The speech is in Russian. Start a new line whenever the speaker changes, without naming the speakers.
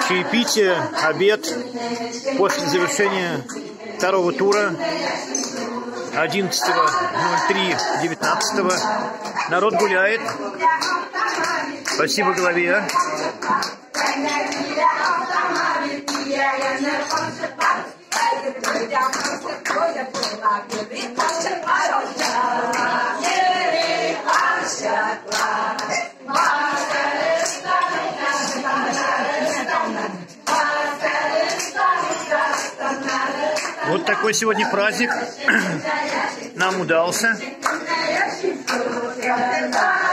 чаепитие, обед после завершения второго тура 11.03.19. Народ гуляет. Спасибо голове. Вот такой сегодня праздник нам удался.